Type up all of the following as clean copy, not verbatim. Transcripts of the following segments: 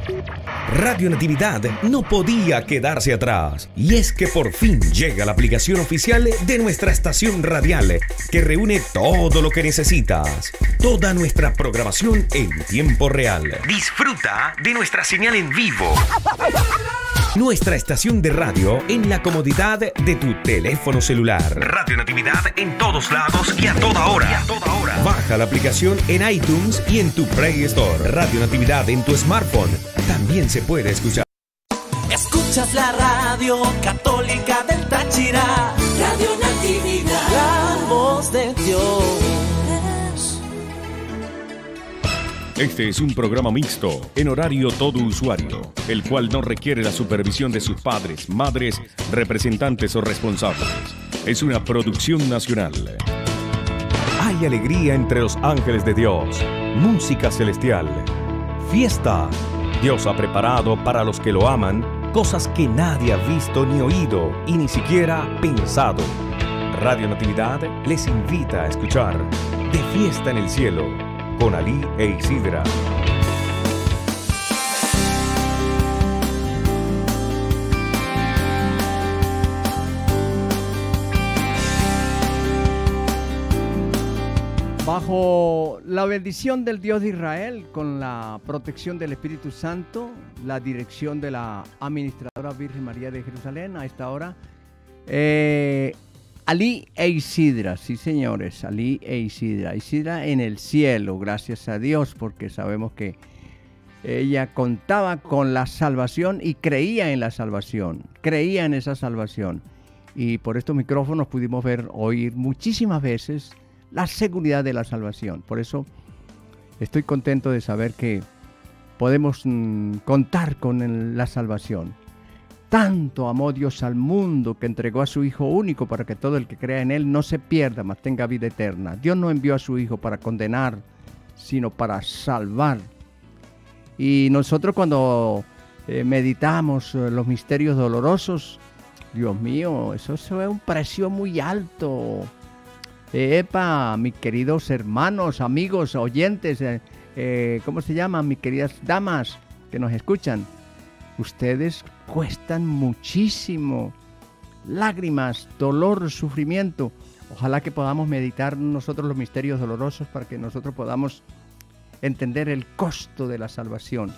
Radio Natividad no podía quedarse atrás, y es que por fin llega la aplicación oficial de nuestra estación radial que reúne todo lo que necesitas, toda nuestra programación en tiempo real. Disfruta de nuestra señal en vivo. Nuestra estación de radio en la comodidad de tu teléfono celular. Radio Natividad en todos lados y a toda hora. Baja la aplicación en iTunes y en tu Play Store. Radio Natividad en tu smartphone también se puede escuchar. Escuchas la radio católica del Táchira. Radio Natividad, la voz de Dios. Este es un programa mixto, en horario todo usuario, el cual no requiere la supervisión de sus padres, madres, representantes o responsables. Es una producción nacional. Hay alegría entre los ángeles de Dios, música celestial, fiesta. Dios ha preparado para los que lo aman cosas que nadie ha visto ni oído y ni siquiera pensado. Radio Natividad les invita a escuchar De Fiesta en el Cielo, con Ali e Isidra. Bajo la bendición del Dios de Israel, con la protección del Espíritu Santo, la dirección de la Administradora Virgen María de Jerusalén, a esta hora, Ali e Isidra, sí señores, Ali e Isidra. Isidra en el cielo, gracias a Dios, porque sabemos que ella contaba con la salvación y creía en la salvación, creía en esa salvación. Y por estos micrófonos pudimos oír muchísimas veces la seguridad de la salvación. Por eso estoy contento de saber que podemos contar con la salvación. Tanto amó Dios al mundo que entregó a su Hijo único para que todo el que crea en Él no se pierda, mas tenga vida eterna. Dios no envió a su Hijo para condenar, sino para salvar. Y nosotros cuando meditamos los misterios dolorosos, Dios mío, eso es un precio muy alto. Epa, mis queridos hermanos, amigos, oyentes, ¿cómo se llaman? Mis queridas damas que nos escuchan. Ustedes cuestan muchísimo, lágrimas, dolor, sufrimiento. Ojalá que podamos meditar nosotros los misterios dolorosos para que nosotros podamos entender el costo de la salvación.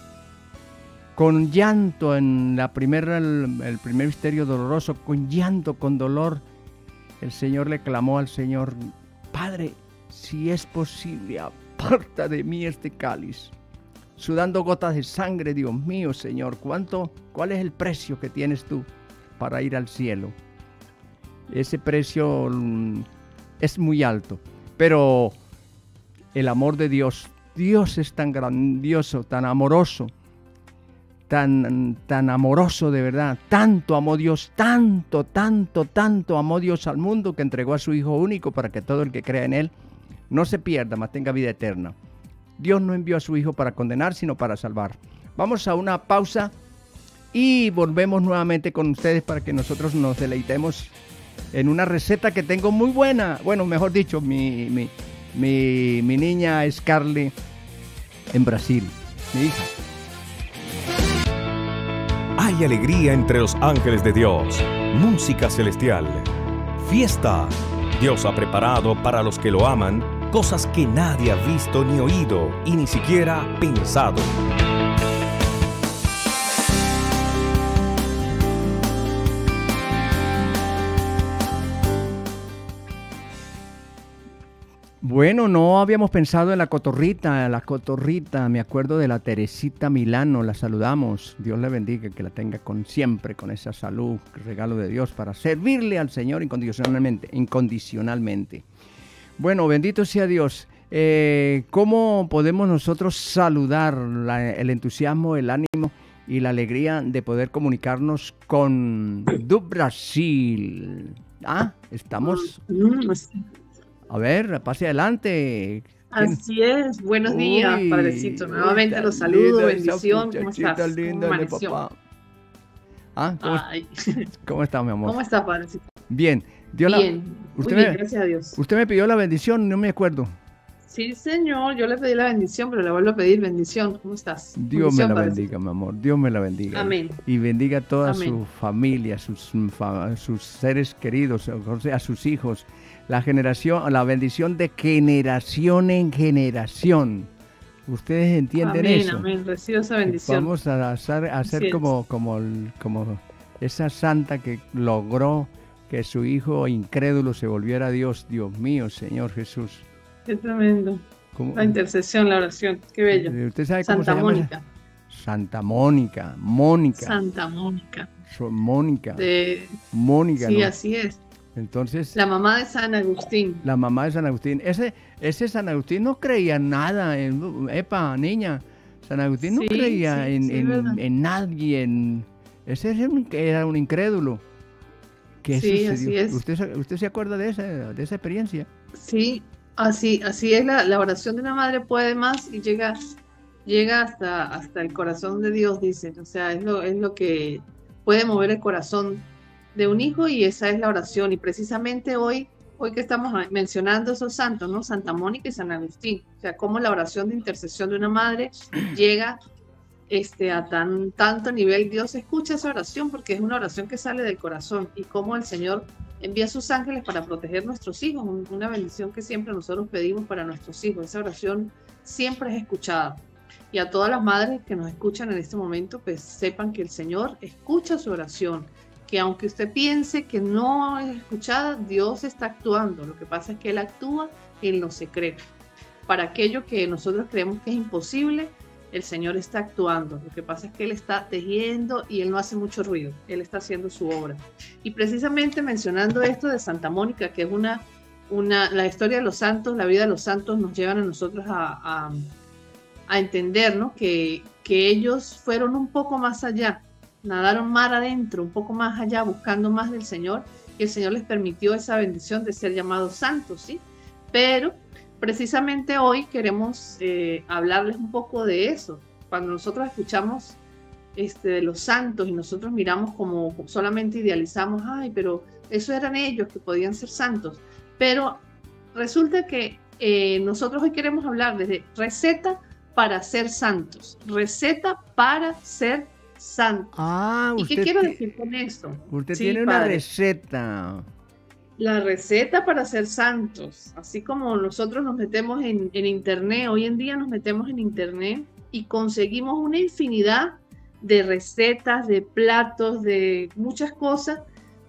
Con llanto en el primer misterio doloroso, con llanto, con dolor, el Señor le clamó al Señor: Padre, si es posible, aparta de mí este cáliz. Sudando gotas de sangre, Dios mío, Señor, ¿cuál es el precio que tienes tú para ir al cielo? Ese precio es muy alto, pero el amor de Dios es tan grandioso, tan amoroso, tan amoroso de verdad. Tanto amó Dios, tanto amó Dios al mundo que entregó a su Hijo único para que todo el que crea en Él no se pierda, mas tenga vida eterna. Dios no envió a su Hijo para condenar, sino para salvar. Vamos a una pausa y volvemos nuevamente con ustedes para que nosotros nos deleitemos en una receta que tengo muy buena. Bueno, mejor dicho, mi niña Scarlett en Brasil, mi hija. Hay alegría entre los ángeles de Dios, música celestial, fiesta. Dios ha preparado para los que lo aman cosas que nadie ha visto ni oído y ni siquiera pensado. Bueno, no habíamos pensado en la cotorrita, me acuerdo de la Teresita Milano, la saludamos, Dios le bendiga, que la tenga siempre con esa salud, regalo de Dios, para servirle al Señor incondicionalmente. Bueno, bendito sea Dios. ¿Cómo podemos nosotros saludar el entusiasmo, el ánimo y la alegría de poder comunicarnos con do Brasil? Estamos... A ver, pase adelante. Así es. Buenos días, Padrecito. Nuevamente los saludo. Bendición. ¿Cómo estás? Linda, ¿Cómo papá. ¿Cómo está, mi amor? ¿Cómo está, Padrecito? Bien. Bien. Muy bien, gracias a Dios. Usted me pidió la bendición, no me acuerdo. Sí, señor, yo le pedí la bendición, pero le vuelvo a pedir bendición. ¿Cómo estás? Dios me Bendición, la padrecito. bendiga, mi amor. Dios me la bendiga. Amén. Y bendiga a toda Amén. su familia, sus seres queridos, o sea, a sus hijos. La bendición de generación en generación. ¿Ustedes entienden Amén, eso? amén. Recibo esa bendición. Vamos a hacer Así es. como esa santa que logró que su hijo incrédulo se volviera a Dios. Dios mío, Señor Jesús. Qué tremendo. ¿Cómo? La intercesión, la oración. Qué bello. ¿Usted sabe cómo Santa se llama? Mónica. Santa Mónica. Mónica. Santa Mónica. Mónica. De... Mónica, Sí, ¿no? así es. Entonces, La mamá de San Agustín. la mamá de San Agustín. Ese San Agustín no creía en nada. Epa, niña. San Agustín no Sí, creía sí, sí, en verdad. nadie. Ese era un incrédulo. ¿Qué Sí, sucedió? así es. ¿Usted se acuerda de esa experiencia? Sí, así es la oración de una madre puede más y llega hasta el corazón de Dios, dicen. O sea, es lo que puede mover el corazón de un hijo y esa es la oración. Y precisamente hoy que estamos mencionando esos santos, ¿no? Santa Mónica y San Agustín. O sea, cómo la oración de intercesión de una madre llega a tanto nivel. Dios escucha esa oración porque es una oración que sale del corazón y cómo el Señor envía a sus ángeles para proteger nuestros hijos, una bendición que siempre nosotros pedimos para nuestros hijos. Esa oración siempre es escuchada. Y a todas las madres que nos escuchan en este momento, pues sepan que el Señor escucha su oración, que aunque usted piense que no es escuchada, Dios está actuando. Lo que pasa es que Él actúa en lo secreto. Para aquello que nosotros creemos que es imposible, el Señor está actuando. Lo que pasa es que Él está tejiendo y Él no hace mucho ruido. Él está haciendo su obra. Y precisamente mencionando esto de Santa Mónica, que es la historia de los santos, la vida de los santos nos llevan a nosotros a entender, ¿no? que ellos fueron un poco más allá, nadaron mar adentro, un poco más allá, buscando más del Señor, y el Señor les permitió esa bendición de ser llamados santos, ¿sí? Pero precisamente hoy queremos hablarles un poco de eso. Cuando nosotros escuchamos de los santos y nosotros miramos como solamente idealizamos, ay, pero eso eran ellos que podían ser santos. Pero resulta que nosotros hoy queremos hablar desde receta para ser santos. Receta para ser santos. Ah, ¿Y qué quiero decir con esto? Usted Sí, tiene una padre. receta. La receta para ser santos, así como nosotros nos metemos en internet, hoy en día nos metemos en internet y conseguimos una infinidad de recetas, de platos, de muchas cosas,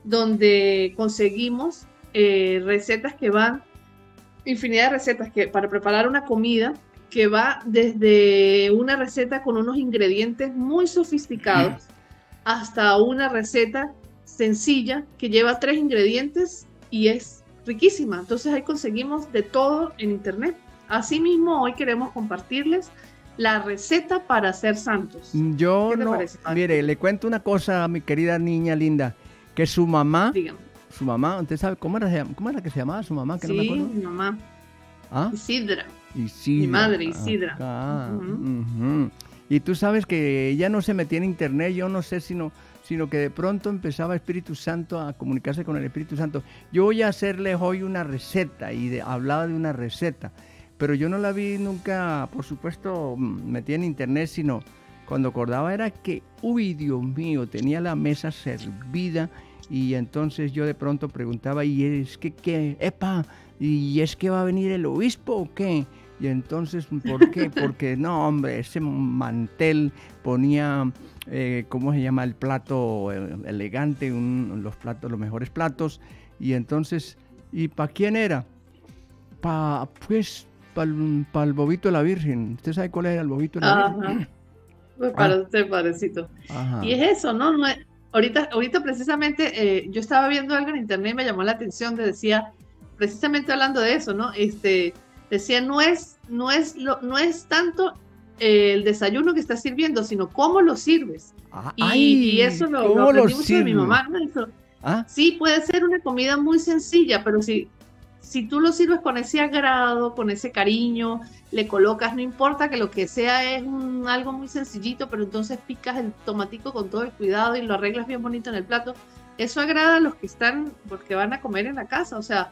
donde conseguimos recetas que van, infinidad de recetas que para preparar una comida, que va desde una receta con unos ingredientes muy sofisticados hasta una receta sencilla que lleva 3 ingredientes y es riquísima. Entonces ahí conseguimos de todo en internet. Asimismo, hoy queremos compartirles la receta para ser santos. Yo ¿Qué te no, parece, padre? mire, le cuento una cosa a mi querida niña linda, que su mamá, Dígame. ¿usted sabe cómo era que se llamaba su mamá? Que no me Sí, acuerdo. mi mamá, ¿Ah? Isidra. Isidra. Mi madre, Isidra. Ah, Ujú. ujú. Y tú sabes que ella no se metía en internet, yo no sé sino que de pronto empezaba Espíritu Santo a comunicarse con el Espíritu Santo. Yo voy a hacerles hoy una receta y hablaba de una receta, pero yo no la vi nunca, por supuesto, metida en internet, sino cuando acordaba era que, uy, Dios mío, tenía la mesa servida y entonces yo de pronto preguntaba, ¿y es que qué? ¡Epa! ¿Y es que va a venir el obispo o qué? Y entonces, ¿por qué? Porque no, hombre, ese mantel ponía, ¿cómo se llama? El plato elegante, los mejores platos. Y entonces, ¿y para quién era? Pues, para el bobito de la Virgen. ¿Usted sabe cuál era el bobito de la Virgen? Ajá. Pues para usted, padrecito. Ajá. Y es eso, ¿no? Ahorita precisamente yo estaba viendo algo en internet y me llamó la atención, decía, precisamente hablando de eso, ¿no? Decía, no es tanto el desayuno que estás sirviendo, sino cómo lo sirves. Y eso lo aprendí mucho de mi mamá, ¿no? ¿Ah? Sí, puede ser una comida muy sencilla, pero si tú lo sirves con ese agrado, con ese cariño, le colocas, no importa que lo que sea es algo muy sencillito, pero entonces picas el tomatico con todo el cuidado y lo arreglas bien bonito en el plato, eso agrada a los que van a comer en la casa. O sea,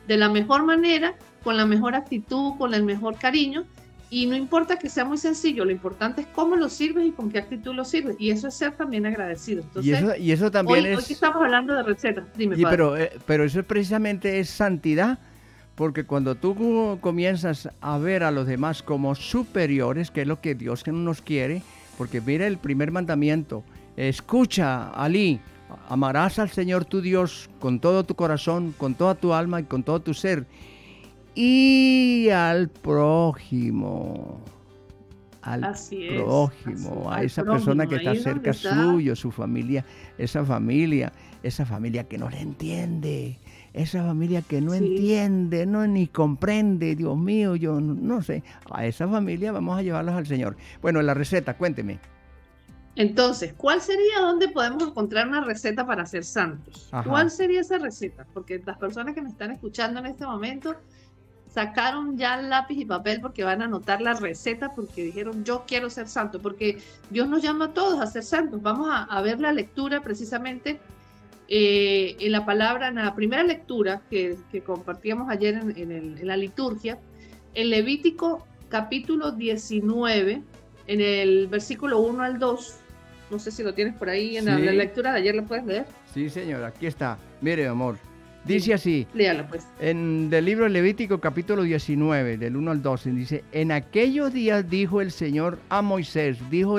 de la mejor manera, con la mejor actitud, con el mejor cariño, y no importa que sea muy sencillo, lo importante es cómo lo sirves y con qué actitud lo sirves, y eso es ser también agradecido. Entonces, y eso también hoy que estamos hablando de recetas, dime, pero eso precisamente es santidad, porque cuando tú comienzas a ver a los demás como superiores, que es lo que Dios nos quiere, porque mira el primer mandamiento, escucha, Ali, amarás al Señor tu Dios con todo tu corazón, con toda tu alma y con todo tu ser, y al prójimo, a esa persona que está cerca suyo, su familia, esa familia que no le entiende, esa familia que no entiende, no ni comprende, Dios mío, yo no sé, a esa familia vamos a llevarlos al Señor. Bueno, la receta, cuénteme. Entonces, ¿cuál sería donde podemos encontrar una receta para ser santos? Ajá. ¿Cuál sería esa receta? Porque las personas que me están escuchando en este momento sacaron ya lápiz y papel porque van a anotar la receta, porque dijeron, yo quiero ser santo, porque Dios nos llama a todos a ser santos. Vamos a ver la lectura precisamente en la palabra, en la primera lectura que compartíamos ayer en la liturgia, en Levítico capítulo 19, en el versículo 1 al 2, no sé si lo tienes por ahí en la lectura de ayer, ¿lo puedes leer? Sí, señor, aquí está. Mire, amor, dice así, léalo pues. En el libro de Levítico capítulo 19, del 1 al 12, dice, en aquellos días dijo el Señor a Moisés,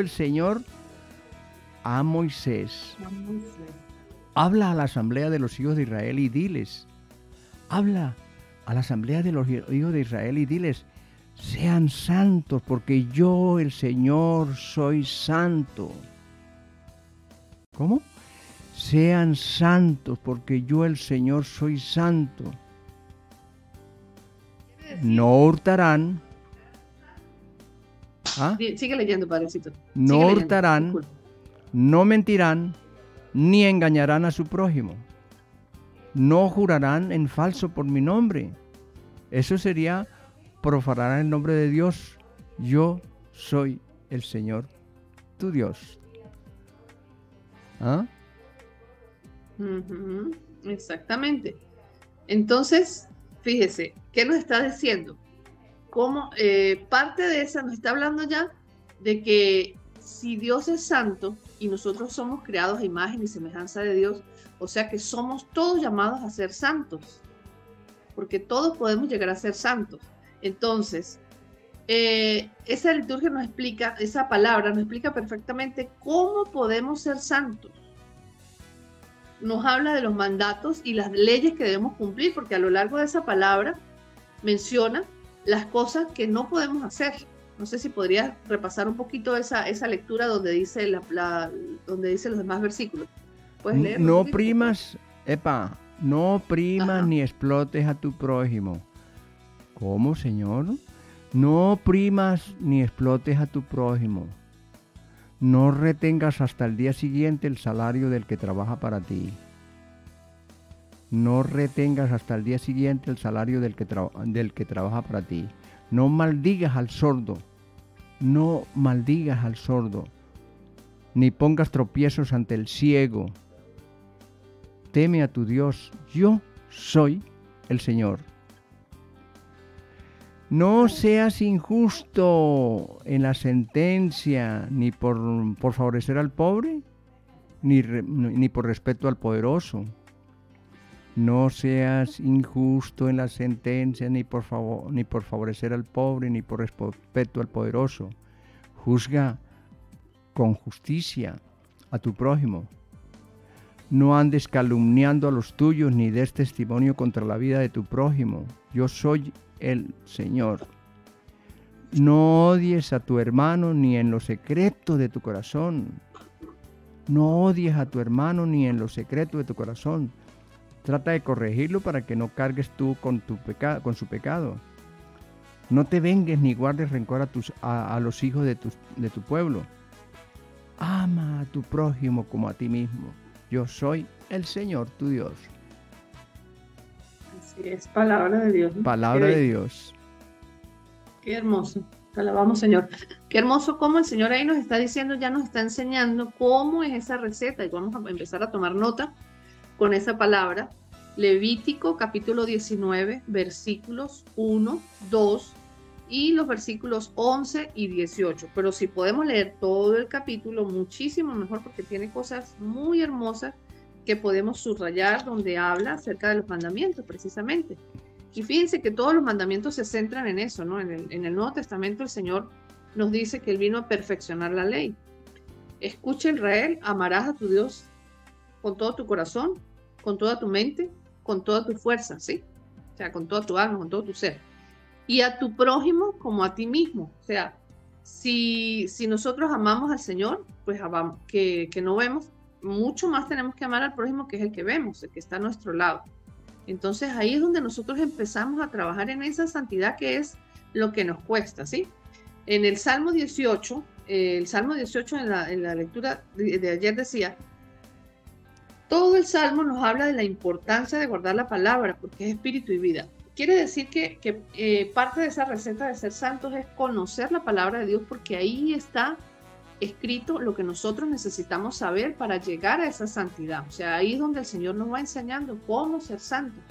habla a la asamblea de los hijos de Israel y diles, sean santos, porque yo, el Señor, soy santo. ¿Cómo? Sean santos, porque yo, el Señor, soy santo. No hurtarán. ¿Ah? Sigue leyendo, padrecito. No hurtarán, no mentirán, ni engañarán a su prójimo. No jurarán en falso por mi nombre. Eso sería profanar el nombre de Dios. Yo soy el Señor, tu Dios. ¿Ah? Exactamente. Entonces, fíjese, ¿qué nos está diciendo? Como parte de esa nos está hablando ya de que si Dios es santo y nosotros somos creados a imagen y semejanza de Dios, o sea que somos todos llamados a ser santos, porque todos podemos llegar a ser santos. Entonces, esa liturgia nos explica, esa palabra nos explica perfectamente cómo podemos ser santos. Nos habla de los mandatos y las leyes que debemos cumplir, porque a lo largo de esa palabra menciona las cosas que no podemos hacer. No sé si podrías repasar un poquito esa lectura donde dice donde dice los demás versículos. ¿Puedes leer? No primas ni explotes a tu prójimo. ¿Cómo, Señor? No primas ni explotes a tu prójimo. No retengas hasta el día siguiente el salario del que trabaja para ti. No retengas hasta el día siguiente el salario del que trabaja para ti. No maldigas al sordo. No maldigas al sordo. Ni pongas tropiezos ante el ciego. Teme a tu Dios. Yo soy el Señor. No seas injusto en la sentencia, ni por favorecer al pobre, ni por respeto al poderoso. No seas injusto en la sentencia, ni por favorecer al pobre, ni por respeto al poderoso. Juzga con justicia a tu prójimo. No andes calumniando a los tuyos, ni des testimonio contra la vida de tu prójimo. Yo soy el Señor. No odies a tu hermano ni en lo secreto de tu corazón. No odies a tu hermano ni en lo secreto de tu corazón. Trata de corregirlo para que no cargues tú con su pecado. No te vengues ni guardes rencor a los hijos de tu pueblo. Ama a tu prójimo como a ti mismo. Yo soy el Señor, tu Dios. Así es, palabra de Dios. Palabra de Dios. Qué hermoso. Te alabamos, Señor. Qué hermoso cómo el Señor ahí nos está diciendo, ya nos está enseñando cómo es esa receta. Y vamos a empezar a tomar nota con esa palabra. Levítico capítulo 19, versículos 1, 2 y los versículos 11 y 18. Pero si podemos leer todo el capítulo, muchísimo mejor, porque tiene cosas muy hermosas que podemos subrayar, donde habla acerca de los mandamientos precisamente. Y fíjense que todos los mandamientos se centran en eso, ¿no? En el Nuevo Testamento el Señor nos dice que Él vino a perfeccionar la ley. Escucha, Israel, amarás a tu Dios con todo tu corazón, con toda tu mente, con toda tu fuerza, ¿sí? O sea, con toda tu alma, con todo tu ser. Y a tu prójimo como a ti mismo. O sea, si nosotros amamos al Señor, pues amamos, que no vemos, mucho más tenemos que amar al prójimo, que es el que vemos, el que está a nuestro lado. Entonces ahí es donde nosotros empezamos a trabajar en esa santidad, que es lo que nos cuesta, ¿sí? En el Salmo 18, en la lectura de ayer decía, todo el Salmo nos habla de la importancia de guardar la palabra, porque es espíritu y vida. Quiere decir que parte de esa receta de ser santos es conocer la palabra de Dios, porque ahí está escrito lo que nosotros necesitamos saber para llegar a esa santidad. O sea, ahí es donde el Señor nos va enseñando cómo ser santos.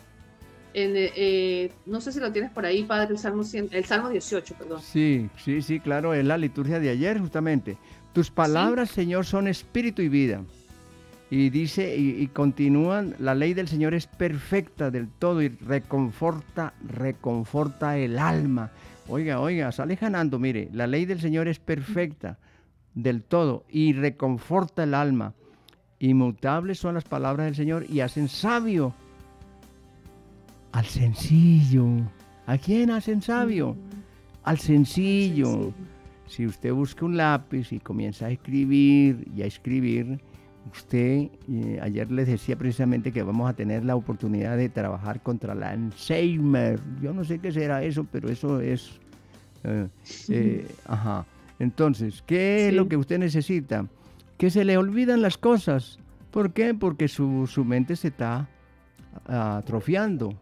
No sé si lo tienes por ahí, Padre, el Salmo 18, perdón. Sí, claro, es la liturgia de ayer justamente. Tus palabras, ¿sí? Señor, son espíritu y vida. Y dice, y continúan, la ley del Señor es perfecta del todo y reconforta el alma. Oiga, sale ganando, mire, la ley del Señor es perfecta del todo y reconforta el alma. Inmutables son las palabras del Señor y hacen sabio al sencillo. ¿A quién hacen sabio? Al sencillo. Si usted busca un lápiz y comienza a escribir y a escribir, usted, ayer les decía precisamente que vamos a tener la oportunidad de trabajar contra el Alzheimer. Yo no sé qué será eso, pero eso es... Entonces, ¿qué es lo que usted necesita? Que se le olvidan las cosas. ¿Por qué? Porque su mente se está atrofiando.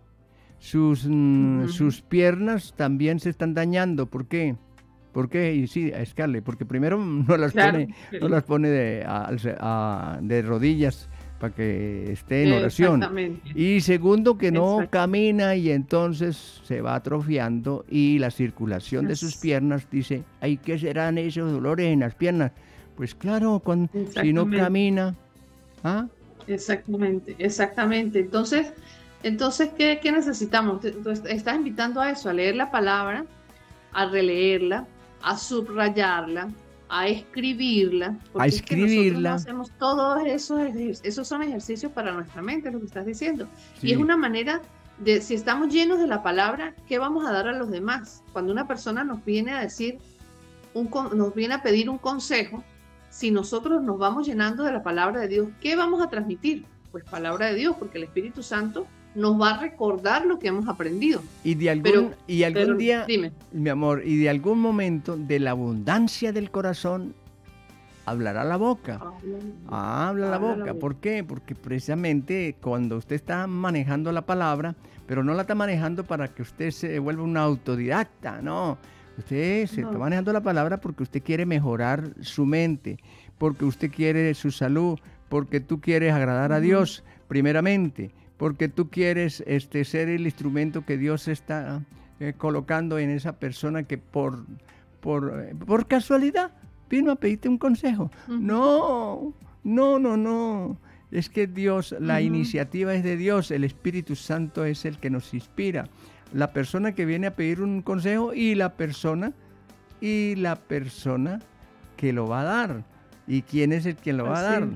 Sus piernas también se están dañando. ¿Por qué? ¿Por qué? Y sí, Scarlett, porque primero no las pone de rodillas para que esté en oración. Y segundo, que no camina y entonces se va atrofiando y la circulación de sus piernas dice, ay, ¿qué serán esos dolores en las piernas? Pues claro, si no camina. ¿Ah? Exactamente. Entonces, ¿qué necesitamos? Entonces, estás invitando a eso, a leer la palabra, a releerla, a subrayarla, a escribirla. A escribirla. Es que nosotros no hacemos todos esos son ejercicios para nuestra mente, lo que estás diciendo. Sí. Y es una manera de, si estamos llenos de la palabra, ¿qué vamos a dar a los demás? Cuando una persona nos viene a decir, nos viene a pedir un consejo, si nosotros nos vamos llenando de la palabra de Dios, ¿qué vamos a transmitir? Pues palabra de Dios, porque el Espíritu Santo nos va a recordar lo que hemos aprendido. Y de algún día, dime, mi amor, y de algún momento, de la abundancia del corazón, hablará la boca. Habla la boca. ¿Por qué? Porque precisamente cuando usted está manejando la palabra, pero no la está manejando para que usted se vuelva un autodidacta, no. Usted se está manejando la palabra porque usted quiere mejorar su mente, porque usted quiere su salud, porque tú quieres agradar a Dios, primeramente, porque tú quieres ser el instrumento que Dios está colocando en esa persona que por casualidad vino a pedirte un consejo. No. Es que Dios, la iniciativa es de Dios, el Espíritu Santo es el que nos inspira. La persona que viene a pedir un consejo y la persona que lo va a dar. ¿Y quién es el que lo va a dar?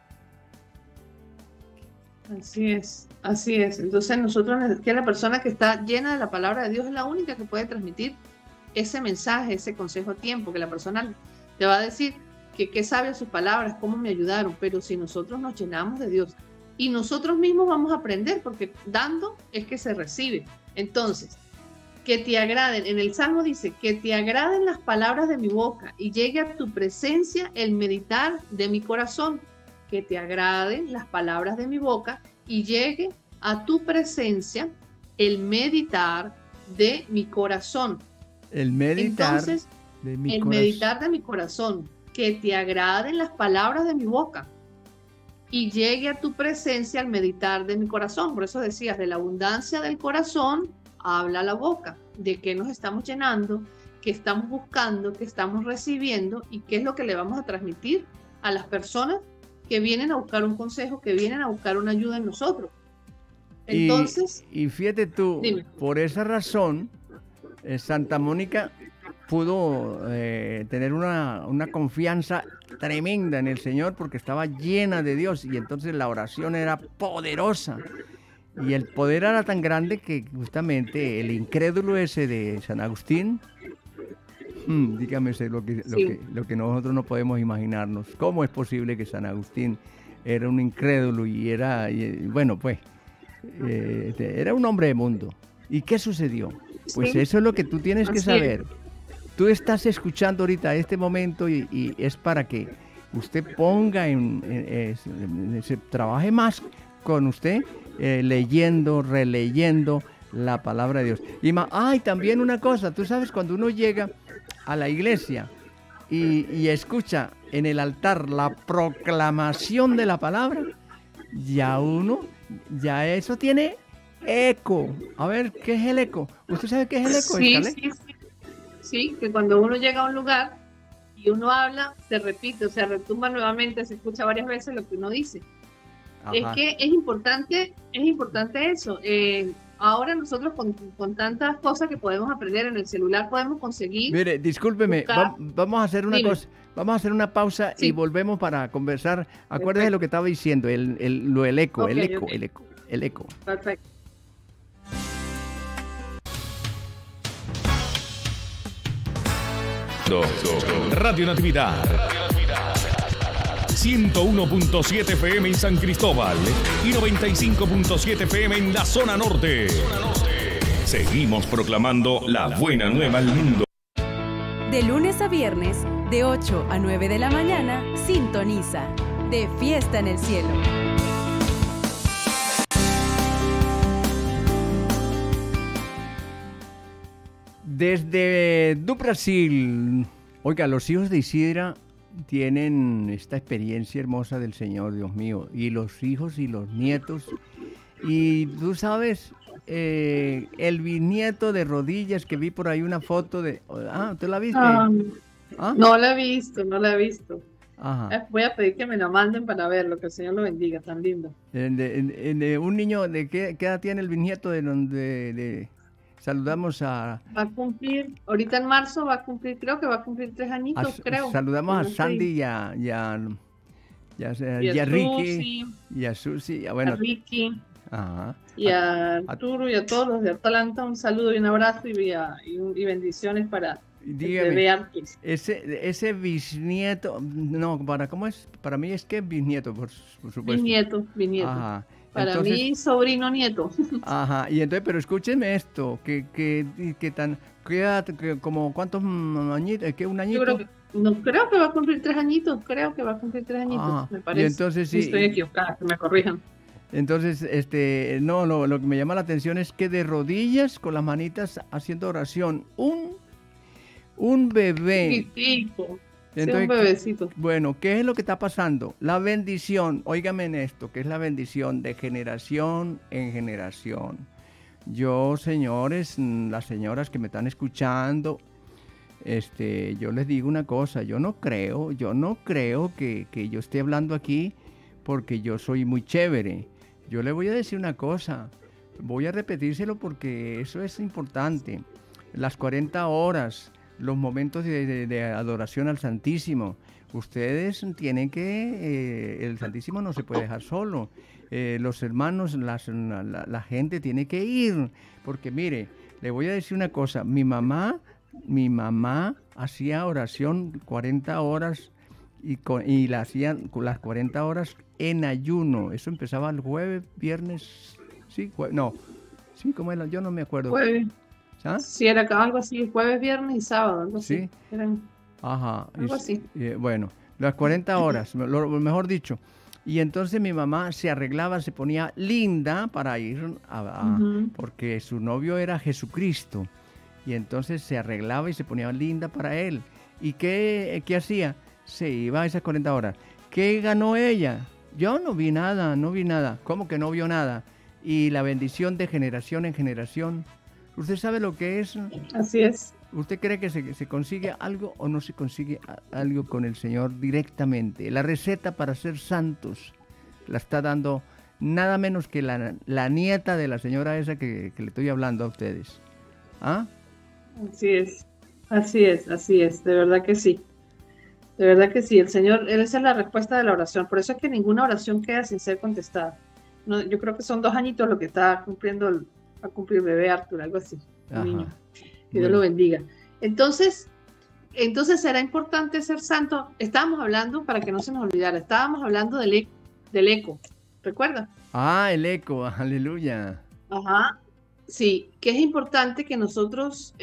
Así es. Entonces nosotros, que la persona que está llena de la palabra de Dios es la única que puede transmitir ese mensaje, ese consejo a tiempo, que la persona te va a decir que qué sabe sus palabras, cómo me ayudaron, pero si nosotros nos llenamos de Dios y nosotros mismos vamos a aprender, porque dando es que se recibe. Entonces, que te agraden, en el Salmo dice, que te agraden las palabras de mi boca y llegue a tu presencia el meditar de mi corazón. Que te agraden las palabras de mi boca y llegue a tu presencia el meditar de mi corazón. El meditar. Entonces, meditar de mi corazón. Que te agraden las palabras de mi boca. y llegue a tu presencia al meditar de mi corazón. Por eso decías, de la abundancia del corazón habla la boca, de qué nos estamos llenando, qué estamos buscando, qué estamos recibiendo y qué es lo que le vamos a transmitir a las personas que vienen a buscar un consejo, que vienen a buscar una ayuda en nosotros. Entonces, y fíjate tú, dime. por esa razón, Santa Mónica pudo tener una confianza tremenda en el Señor porque estaba llena de Dios y entonces la oración era poderosa. Y el poder era tan grande que justamente el incrédulo ese de San Agustín, dígame lo que nosotros no podemos imaginarnos. ¿Cómo es posible que San Agustín era un incrédulo bueno, pues, era un hombre de mundo? ¿Y qué sucedió? Pues eso es lo que tú tienes que saber. Tú estás escuchando ahorita este momento y es para que usted ponga se trabaje más con usted, leyendo, releyendo la palabra de Dios. Y también una cosa, tú sabes, cuando uno llega a la iglesia y escucha en el altar la proclamación de la palabra, ya eso tiene eco. A ver, ¿qué es el eco? ¿Usted sabe qué es el eco? Sí, que cuando uno llega a un lugar y uno habla, se repite, o sea, retumba nuevamente, se escucha varias veces lo que uno dice. Ajá. Es que es importante eso. Ahora nosotros con tantas cosas que podemos aprender en el celular podemos conseguir. Mire, discúlpeme, vamos a hacer una cosa. Vamos a hacer una pausa y volvemos para conversar. Acuérdese de lo que estaba diciendo, el eco, okay, el eco. Perfecto. Radio Natividad 101.7 FM en San Cristóbal y 95.7 FM en la zona norte. Seguimos proclamando la buena nueva al mundo. De lunes a viernes, de 8 a 9 de la mañana, sintoniza De Fiesta en el Cielo. Desde Brasil, oiga, los hijos de Isidra tienen esta experiencia hermosa del Señor, Dios mío, y los hijos y los nietos. Y tú sabes, el bisnieto de rodillas que vi por ahí una foto de... ¿tú la viste? No la he visto. Ajá. Voy a pedir que me la manden para verlo, que el Señor lo bendiga, tan lindo. Un niño, ¿de qué edad tiene el bisnieto de donde... Saludamos a... Va a cumplir, ahorita en marzo creo que va a cumplir 3 añitos, creo. Saludamos a Sandy y a Ricky, y a Susi, bueno, a Ricky, ajá, y a Arturo y a todos los de Atlanta, un saludo y un abrazo y bendiciones para el bebé Arquis. Ese bisnieto, ¿cómo es? Para mí es que es bisnieto, por supuesto. Bisnieto. Ajá. Para entonces, mí, sobrino nieto. Ajá, y entonces, pero escúchenme esto, como cuántos añitos, ¿un añito? Creo que va a cumplir 3 añitos, me parece. Y entonces sí. Estoy equivocada, que me corrijan. Entonces, lo que me llama la atención es que de rodillas, con las manitas, haciendo oración, un bebé. Chiquitico. Entonces, un bebecito. Bueno, ¿qué es lo que está pasando? La bendición, óigame en esto, que es la bendición de generación en generación. Yo, señores, las señoras que me están escuchando, yo les digo una cosa, yo no creo que yo esté hablando aquí porque yo soy muy chévere. Yo le voy a decir una cosa, voy a repetírselo porque eso es importante. Las 40 horas... los momentos de adoración al Santísimo. Ustedes tienen que... el Santísimo no se puede dejar solo. Los hermanos, la gente tiene que ir. Porque mire, le voy a decir una cosa. Mi mamá hacía oración 40 horas y la hacían con las 40 horas en ayuno. Eso empezaba el jueves, viernes... ¿cómo era? Yo no me acuerdo. Jueves. Sí, era algo así, jueves, viernes y sábado, algo así. Sí. Ajá. Algo así. Bueno, las 40 horas, lo mejor dicho. Y entonces mi mamá se arreglaba, se ponía linda para ir porque su novio era Jesucristo. Y entonces se arreglaba y se ponía linda para él. ¿Y qué hacía? Se iba a esas 40 horas. ¿Qué ganó ella? Yo no vi nada, no vi nada. ¿Cómo que no vio nada? Y la bendición de generación en generación. ¿Usted sabe lo que es? Así es. ¿Usted cree que se consigue algo o no se consigue algo con el Señor directamente? La receta para ser santos la está dando nada menos que la nieta de la señora esa que le estoy hablando a ustedes. ¿Ah? Así es, así es, así es, de verdad que sí. De verdad que sí, el Señor, esa es la respuesta de la oración. Por eso es que ninguna oración queda sin ser contestada. No, yo creo que son 2 añitos lo que está cumpliendo, va a cumplir bebé Arthur, algo así, un niño. Que Dios lo bendiga. Entonces será importante ser santo. Estábamos hablando, para que no se nos olvidara, estábamos hablando del eco, ¿recuerda? Ah, el eco, aleluya. Ajá, sí, que es importante que nosotros,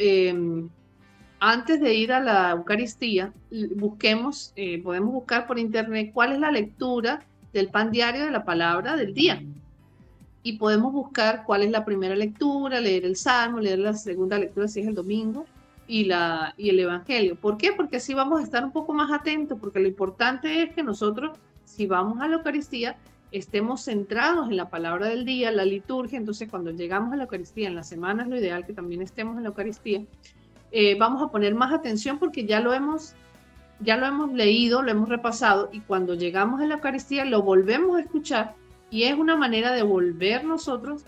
antes de ir a la Eucaristía, busquemos, podemos buscar por internet cuál es la lectura del pan diario de la palabra del día. Y podemos buscar cuál es la primera lectura, leer el Salmo, leer la segunda lectura si es el domingo, y el Evangelio. ¿Por qué? Porque así vamos a estar un poco más atentos, porque lo importante es que nosotros, si vamos a la Eucaristía, estemos centrados en la palabra del día, la liturgia. Entonces, cuando llegamos a la Eucaristía, en la semana es lo ideal que también estemos en la Eucaristía, vamos a poner más atención porque ya lo hemos leído, lo hemos repasado, y cuando llegamos a la Eucaristía lo volvemos a escuchar, y es una manera de volver nosotros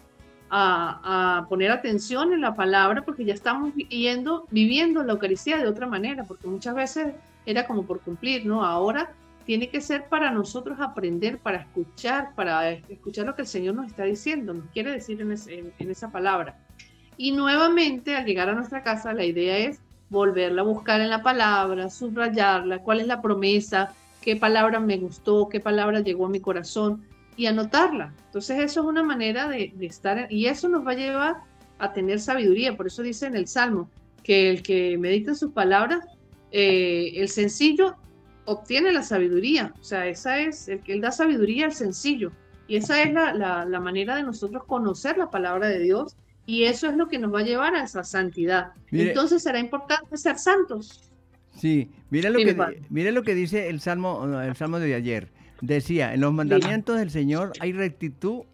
a poner atención en la palabra, porque ya estamos viviendo la Eucaristía de otra manera, porque muchas veces era como por cumplir, ¿no? Ahora tiene que ser para nosotros aprender, para escuchar lo que el Señor nos está diciendo, nos quiere decir en esa palabra. Y nuevamente, al llegar a nuestra casa, la idea es volverla a buscar en la palabra, subrayarla, cuál es la promesa, qué palabra me gustó, qué palabra llegó a mi corazón, y anotarla. Entonces eso es una manera de estar, y eso nos va a llevar a tener sabiduría. Por eso dice en el Salmo que el que medita en sus palabras, el sencillo obtiene la sabiduría. O sea, esa es, el que él da sabiduría al sencillo, y esa es la manera de nosotros conocer la palabra de Dios, y eso es lo que nos va a llevar a esa santidad. Entonces será importante ser santos. Sí, mira lo que dice el Salmo de ayer. Decía, en los mandamientos del Señor hay rectitud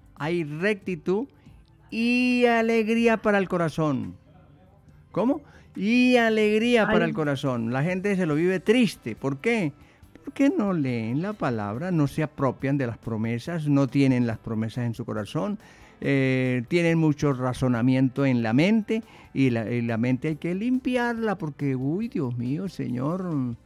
y alegría para el corazón. ¿Cómo? Y alegría para el corazón. La gente se lo vive triste. ¿Por qué? Porque no leen la palabra, no se apropian de las promesas, no tienen las promesas en su corazón, tienen mucho razonamiento en la mente, y la mente hay que limpiarla porque, uy, Dios mío, Señor,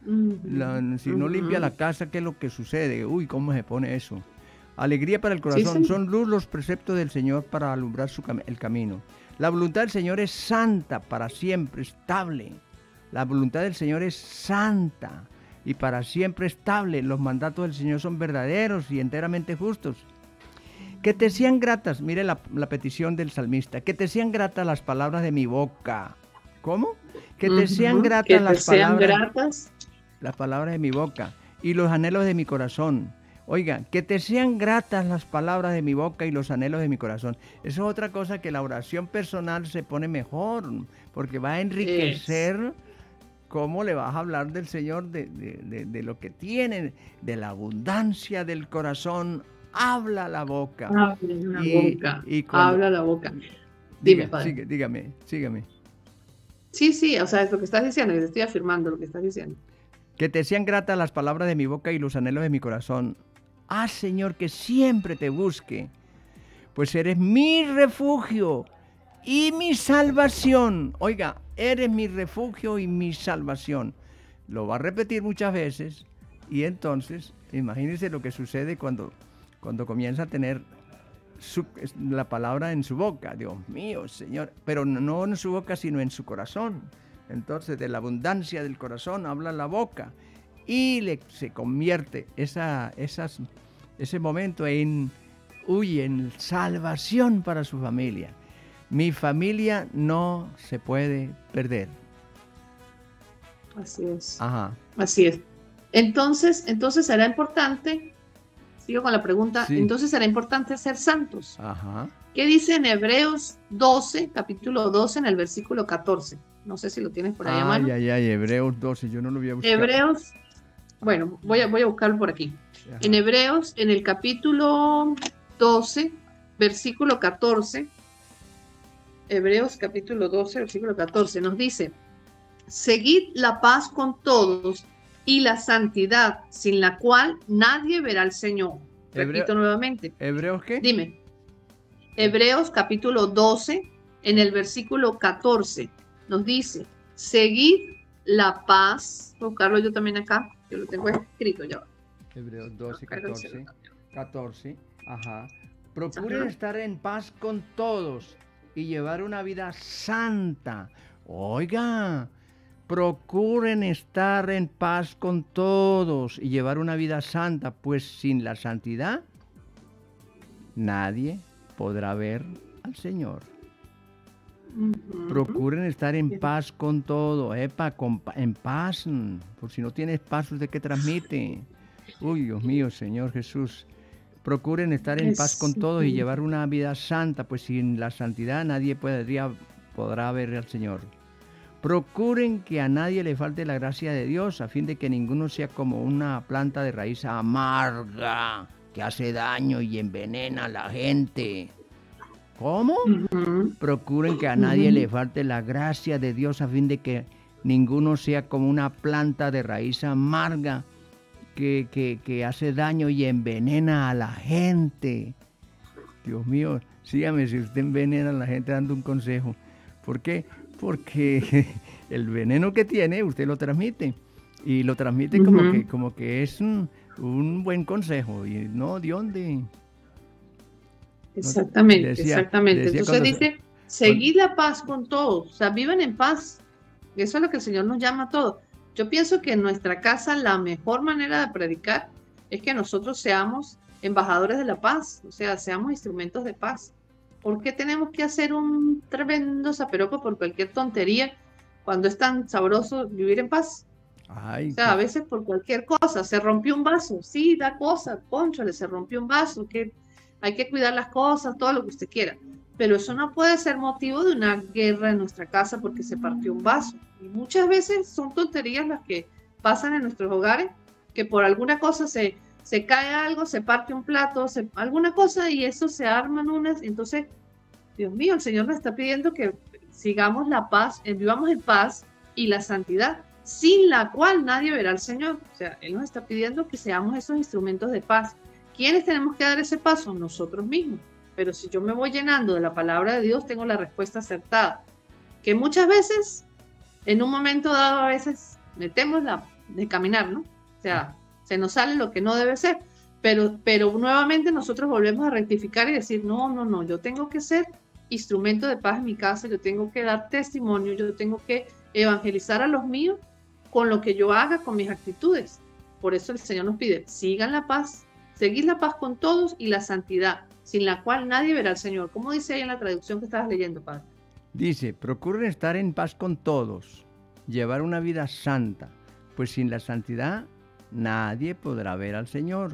si no limpia la casa, ¿qué es lo que sucede? Uy, ¿cómo se pone eso? Alegría para el corazón, son luz los preceptos del Señor para alumbrar el camino. La voluntad del Señor es santa, para siempre estable. La voluntad del Señor es santa y para siempre estable. Los mandatos del Señor son verdaderos y enteramente justos. Que te sean gratas, mire la petición del salmista, que te sean gratas las palabras de mi boca. ¿Cómo? Que te sean gratas las palabras de mi boca y los anhelos de mi corazón. Oiga, que te sean gratas las palabras de mi boca y los anhelos de mi corazón. Eso es otra cosa, que la oración personal se pone mejor, porque va a enriquecer cómo le vas a hablar del Señor, de lo que tiene, de la abundancia del corazón. Habla la boca. Habla la boca. Dime, padre. Sígame. Sí, o sea, es lo que estás diciendo, que te estoy afirmando lo que estás diciendo. Que te sean gratas las palabras de mi boca y los anhelos de mi corazón. Haz, Señor, que siempre te busque, pues eres mi refugio y mi salvación. Oiga, eres mi refugio y mi salvación. Lo va a repetir muchas veces, y entonces, imagínense lo que sucede cuando comienza a tener la palabra en su boca. Dios mío, Señor, pero no en su boca, sino en su corazón. Entonces, de la abundancia del corazón habla la boca, y se convierte ese momento en salvación para su familia. Mi familia no se puede perder. Así es. Ajá. Así es. Entonces será importante, sigo con la pregunta, entonces será importante ser santos. Ajá. ¿Qué dice en Hebreos 12, capítulo 12, en el versículo 14? No sé si lo tienes por ahí a mano. Hebreos 12, yo no lo había buscado. Bueno, voy a buscarlo por aquí. Ajá. En Hebreos, en el capítulo 12, versículo 14, Hebreos capítulo 12, versículo 14, nos dice: seguid la paz con todos y la santidad, sin la cual nadie verá al Señor. Repito nuevamente. ¿Hebreos qué? Dime. Hebreos capítulo 12, en el versículo 14, nos dice: seguid la paz. Voy a buscarlo yo también acá, yo lo tengo escrito ya. Hebreos 12, Acá lo sé 14. Ajá. Procuren estar en paz con todos y llevar una vida santa. Oiga, procuren estar en paz con todos y llevar una vida santa, pues sin la santidad nadie podrá ver al Señor. Procuren estar en paz con todo. Epa, en paz. Por si no tienes paz, ¿usted qué transmite? Uy, Dios mío, Señor Jesús. Procuren estar en paz con todos y llevar una vida santa, pues sin la santidad nadie podrá ver al Señor. Procuren que a nadie le falte la gracia de Dios, a fin de que ninguno sea como una planta de raíz amarga, que hace daño y envenena a la gente. ¿Cómo? Procuren que a nadie le falte la gracia de Dios, a fin de que ninguno sea como una planta de raíz amarga que hace daño y envenena a la gente. Dios mío, sígame si usted envenena a la gente dando un consejo. ¿Por qué? Porque el veneno que tiene usted lo transmite. Y lo transmite como que es un buen consejo. Y no, ¿de dónde? Exactamente, exactamente. Entonces dice, cuando... seguid la paz con todos, o sea, vivan en paz. Eso es lo que el Señor nos llama a todos. Yo pienso que en nuestra casa la mejor manera de predicar es que nosotros seamos embajadores de la paz, o sea, seamos instrumentos de paz. ¿Por qué tenemos que hacer un tremendo zaperoco por cualquier tontería cuando es tan sabroso vivir en paz? Ay, o sea, a veces por cualquier cosa, se rompió un vaso, sí, da cosa, cónchale, se rompió un vaso, que hay que cuidar las cosas, todo lo que usted quiera. Pero eso no puede ser motivo de una guerra en nuestra casa porque se partió un vaso. Y muchas veces son tonterías las que pasan en nuestros hogares, que por alguna cosa se cae algo, se parte un plato, alguna cosa y eso se arman unas. Entonces, Dios mío, el Señor nos está pidiendo que sigamos la paz, vivamos en paz y la santidad, sin la cual nadie verá al Señor. O sea, Él nos está pidiendo que seamos esos instrumentos de paz. ¿Quiénes tenemos que dar ese paso? Nosotros mismos. Pero si yo me voy llenando de la palabra de Dios, tengo la respuesta acertada. Que muchas veces, en un momento dado, a veces metemos de caminar, ¿no? O sea, se nos sale lo que no debe ser. Pero nuevamente nosotros volvemos a rectificar y decir, no, yo tengo que ser instrumento de paz en mi casa, yo tengo que dar testimonio, yo tengo que evangelizar a los míos con lo que yo haga, con mis actitudes. Por eso el Señor nos pide, sigan la paz, seguid la paz con todos y la santidad, sin la cual nadie verá al Señor. ¿Cómo dice ahí en la traducción que estabas leyendo, Padre? Dice, procuren estar en paz con todos, llevar una vida santa, pues sin la santidad nadie podrá ver al Señor.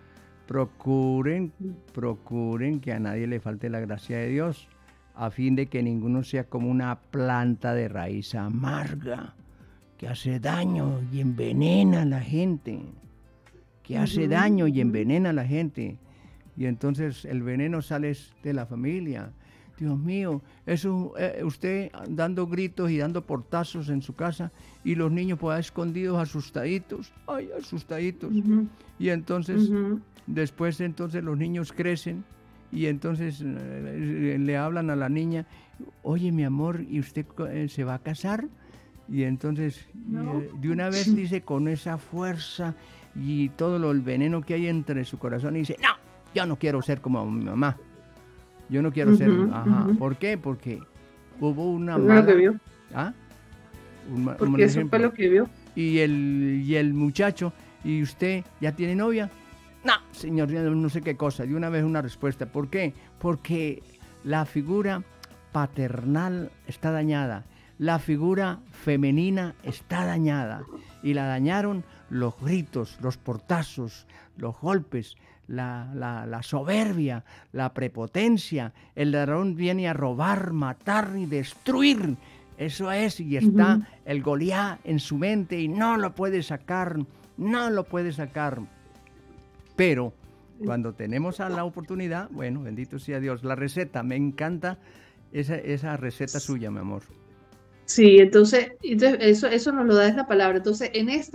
Procuren que a nadie le falte la gracia de Dios, a fin de que ninguno sea como una planta de raíz amarga, que hace daño y envenena a la gente. Que hace daño y envenena a la gente. Y entonces el veneno sale de la familia. Dios mío, eso usted dando gritos y dando portazos en su casa y los niños por ahí escondidos, asustaditos. Ay, asustaditos. Y entonces, después los niños crecen y entonces le hablan a la niña, oye mi amor, ¿y usted se va a casar? Y entonces de una vez dice con esa fuerza y todo el veneno que hay entre su corazón y dice, no, yo no quiero ser como mi mamá. Yo no quiero ser... Ajá. ¿Por qué? Porque hubo una mala... Lo que vio. ¿Ah? Porque eso fue lo que vio. Y el muchacho, ¿y usted ya tiene novia? No, señor, no sé qué cosa. De una vez una respuesta. ¿Por qué? Porque la figura paternal está dañada. La figura femenina está dañada. Y la dañaron los gritos, los portazos, los golpes, la soberbia, la prepotencia. El ladrón viene a robar, matar y destruir. Eso es, y está el Goliat en su mente y no lo puede sacar. no lo puede sacar. Pero cuando tenemos la oportunidad, bueno, bendito sea Dios. La receta, me encanta esa receta suya, mi amor. Sí, entonces eso nos lo da es la palabra. Entonces,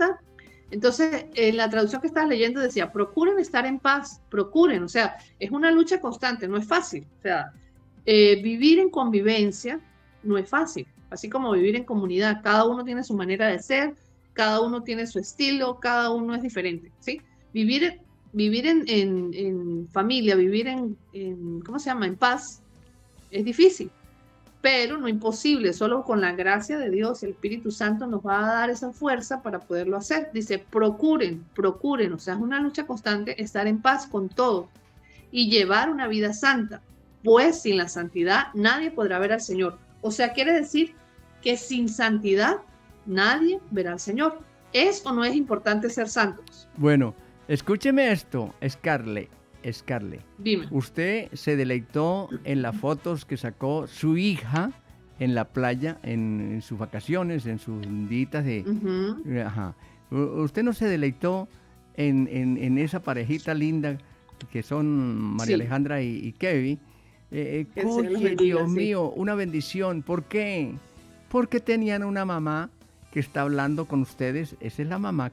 en la traducción que estás leyendo decía, procuren estar en paz, procuren, o sea, es una lucha constante, no es fácil. O sea, vivir en convivencia no es fácil, así como vivir en comunidad. Cada uno tiene su manera de ser, cada uno tiene su estilo, cada uno es diferente, ¿sí? Vivir en familia, vivir ¿cómo se llama? En paz, es difícil, pero no imposible. Solo con la gracia de Dios, el Espíritu Santo nos va a dar esa fuerza para poderlo hacer. Dice, procuren, o sea, es una lucha constante estar en paz con todo y llevar una vida santa, pues sin la santidad nadie podrá ver al Señor. O sea, quiere decir que sin santidad nadie verá al Señor. ¿Es o no es importante ser santos? Bueno, escúcheme esto, Scarlett. Dime. Usted se deleitó en las fotos que sacó su hija en la playa, en sus vacaciones, en sus días de... Ajá. Usted no se deleitó en esa parejita linda que son María Alejandra y Kevin. Oye, Dios mío, una bendición. ¿Por qué? Porque tenían una mamá que está hablando con ustedes. Esa es la mamá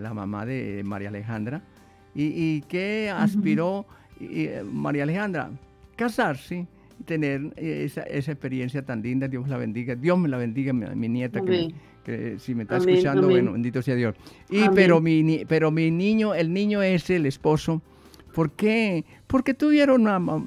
de María Alejandra. ¿Y qué aspiró María Alejandra? Casarse y tener esa experiencia tan linda. Dios la bendiga. Dios me la bendiga, mi nieta, que si me está escuchando, bueno, bendito sea Dios. Pero mi niño, el niño es el esposo. ¿Por qué? Porque tuvieron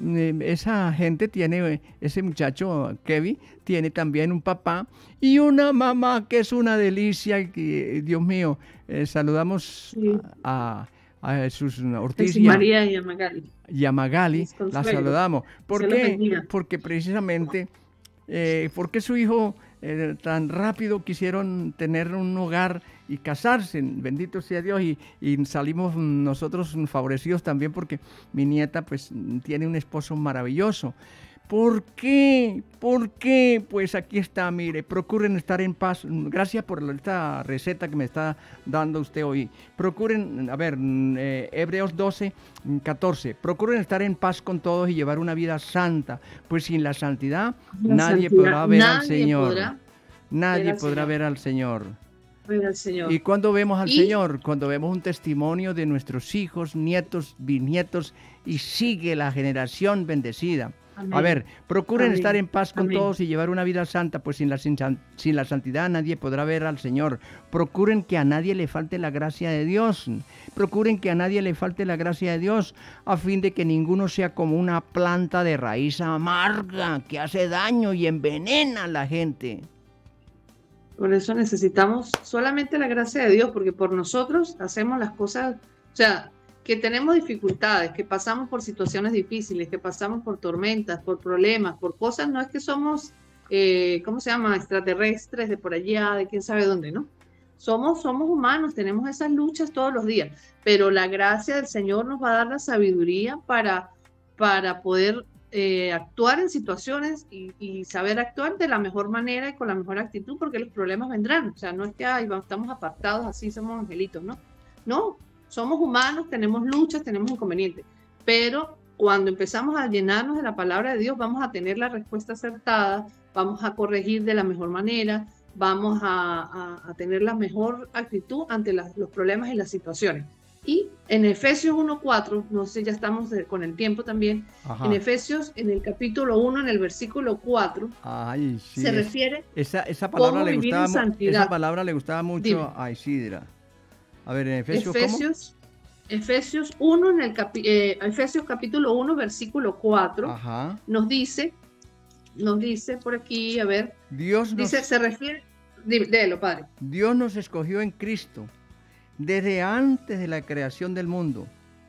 esa gente tiene, ese muchacho Kevin tiene también un papá y una mamá que es una delicia. Que, Dios mío, saludamos a Jesús Ortiz y María y a Magali. Y a Magali, la saludamos. ¿Por qué? Porque precisamente, porque su hijo tan rápido quisieron tener un hogar y casarse, bendito sea Dios, y salimos nosotros favorecidos también porque mi nieta pues tiene un esposo maravilloso. ¿Por qué? ¿Por qué? Pues aquí está, mire, procuren estar en paz. Gracias por esta receta que me está dando usted hoy. Procuren, a ver, Hebreos 12:14. Procuren estar en paz con todos y llevar una vida santa, pues sin la santidad nadie podrá ver al Señor. Nadie podrá ver al Señor. ¿Y cuándo vemos al Señor? Cuando vemos un testimonio de nuestros hijos, nietos, bisnietos, y sigue la generación bendecida. Amén. A ver, procuren estar en paz con todos y llevar una vida santa, pues sin la santidad nadie podrá ver al Señor. Procuren que a nadie le falte la gracia de Dios. Procuren que a nadie le falte la gracia de Dios, a fin de que ninguno sea como una planta de raíz amarga que hace daño y envenena a la gente. Por eso necesitamos solamente la gracia de Dios, porque por nosotros hacemos las cosas, o sea, que tenemos dificultades, que pasamos por situaciones difíciles, que pasamos por tormentas, por problemas, por cosas, no es que somos, ¿cómo se llama?, extraterrestres de por allá, de quién sabe dónde, ¿no? Somos humanos, tenemos esas luchas todos los días, pero la gracia del Señor nos va a dar la sabiduría para poder actuar en situaciones y saber actuar de la mejor manera y con la mejor actitud, porque los problemas vendrán. O sea, no es que estamos apartados así, somos angelitos, ¿no? No, somos humanos, tenemos luchas, tenemos inconvenientes, pero cuando empezamos a llenarnos de la palabra de Dios, vamos a tener la respuesta acertada, vamos a corregir de la mejor manera, vamos a tener la mejor actitud ante los problemas y las situaciones. Y en Efesios 1:4, no sé, ya estamos con el tiempo también. Ajá. En Efesios, en el capítulo 1, en el versículo 4, se refiere esa palabra cómo vivir en santidad. Esa palabra le gustaba mucho a Isidra. A ver, en Efesios, Efesios 1, Efesios capítulo 1, versículo 4, ajá, nos dice por aquí, a ver, se refiere, léelo, Padre. Dios nos escogió en Cristo desde antes de la creación del mundo,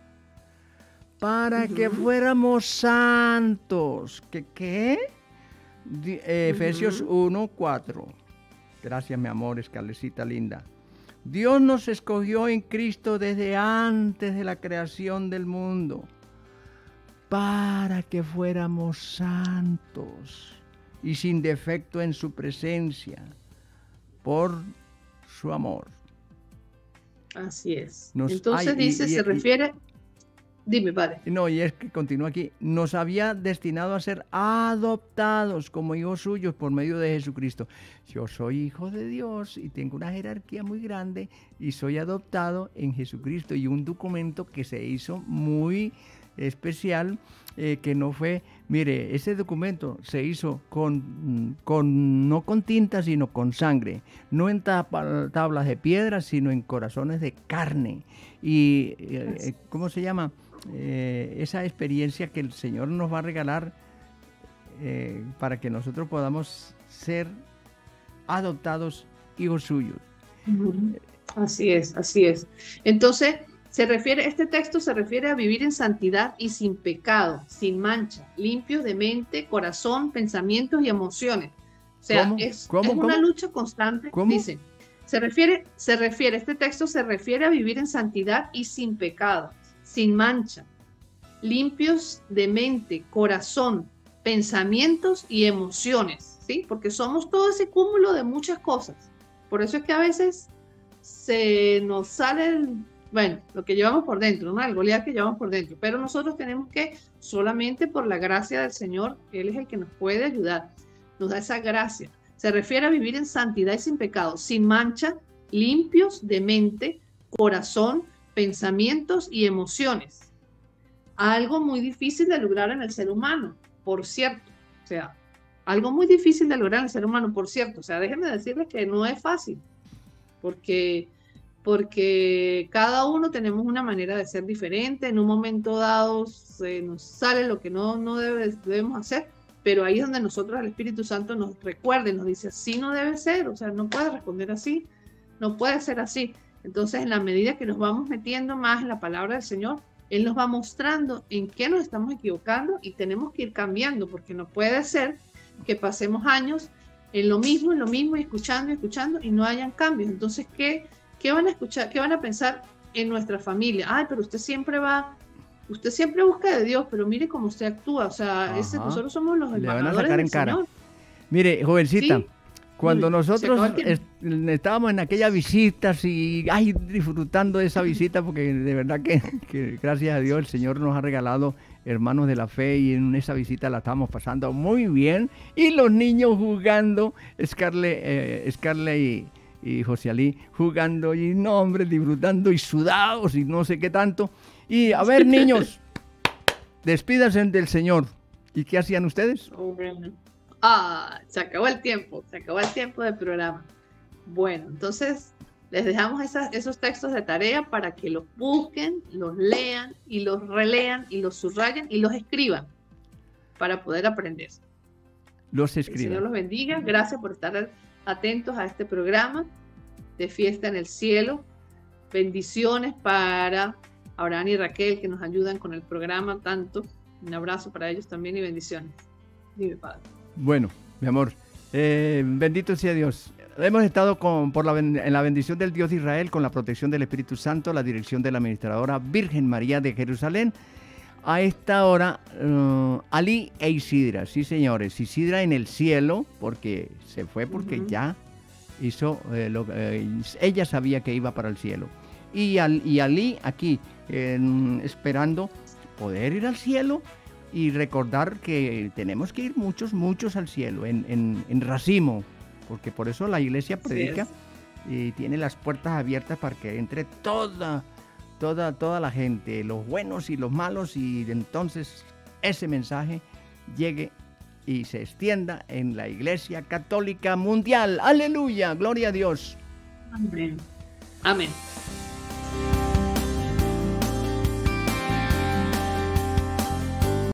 para que fuéramos santos. ¿Qué? Efesios 1:4. Gracias, mi amor, Escarlecita linda. Dios nos escogió en Cristo desde antes de la creación del mundo, para que fuéramos santos y sin defecto en su presencia, por su amor. Así es. Entonces dice, se refiere... Dime, padre. No, y es que continúa aquí. Nos había destinado a ser adoptados como hijos suyos por medio de Jesucristo. Yo soy hijo de Dios y tengo una jerarquía muy grande y soy adoptado en Jesucristo. Y un documento que se hizo muy especial, que no fue... Mire, ese documento se hizo no con tinta, sino con sangre. No en tablas de piedra, sino en corazones de carne. Y, ¿cómo se llama? Esa experiencia que el Señor nos va a regalar para que nosotros podamos ser adoptados hijos suyos. Así es, así es. Entonces, este texto se refiere a vivir en santidad y sin pecado, sin mancha, limpios de mente, corazón, pensamientos y emociones. O sea, es una lucha constante. Dice, este texto se refiere a vivir en santidad y sin pecado, sin mancha, limpios de mente, corazón, pensamientos y emociones, ¿sí? Porque somos todo ese cúmulo de muchas cosas. Por eso es que a veces se nos sale lo que llevamos por dentro, ¿no? El Goliat que llevamos por dentro. Pero nosotros tenemos que, solamente por la gracia del Señor, Él es el que nos puede ayudar, nos da esa gracia. Se refiere a vivir en santidad y sin pecado, sin mancha, limpios de mente, corazón, pensamientos y emociones. Algo muy difícil de lograr en el ser humano, por cierto. O sea, algo muy difícil de lograr en el ser humano, por cierto. O sea, déjenme decirles que no es fácil, porque cada uno tenemos una manera de ser diferente. En un momento dado se nos sale lo que no debemos hacer, pero ahí es donde nosotros, el Espíritu Santo nos recuerda y nos dice, así no debe ser, o sea, no puede responder así, no puede ser así. Entonces, en la medida que nos vamos metiendo más en la palabra del Señor, Él nos va mostrando en qué nos estamos equivocando y tenemos que ir cambiando, porque no puede ser que pasemos años en lo mismo y escuchando y no hayan cambios. Entonces, ¿qué van a escuchar? ¿Qué van a pensar en nuestra familia? Ay, pero usted siempre busca de Dios, pero mire cómo usted actúa. O sea, nosotros somos los embajadores del Señor. Mire, jovencita, sí, cuando nosotros estábamos en aquellas visitas y disfrutando de esa visita, porque de verdad que gracias a Dios el Señor nos ha regalado hermanos de la fe y en esa visita la estábamos pasando muy bien. Y los niños jugando, Scarlett y José Ali jugando y disfrutando y sudados y no sé qué tanto. Y a ver, niños, despídanse del Señor. ¿Y qué hacían ustedes? Se acabó el tiempo del programa. Bueno, entonces les dejamos esos textos de tarea para que los busquen, los lean y los relean y los subrayen y los escriban para poder aprender. Los escriban. El Señor los bendiga. Gracias por estar atentos a este programa de Fiesta en el Cielo. Bendiciones para Abraham y Raquel, que nos ayudan con el programa tanto. Un abrazo para ellos también y bendiciones. Dime, Padre. Bueno, mi amor, bendito sea Dios. Hemos estado en la bendición del Dios de Israel, con la protección del Espíritu Santo, la dirección de la administradora Virgen María de Jerusalén. A esta hora, Ali e Isidra, sí señores, Isidra en el cielo, porque se fue porque ya hizo ella sabía que iba para el cielo. Y Ali aquí, esperando poder ir al cielo y recordar que tenemos que ir muchos al cielo, en racimo, porque por eso la iglesia predica y tiene las puertas abiertas para que entre toda la gente, los buenos y los malos, y entonces ese mensaje llegue y se extienda en la Iglesia Católica Mundial. ¡Aleluya! ¡Gloria a Dios! Amén. Amén.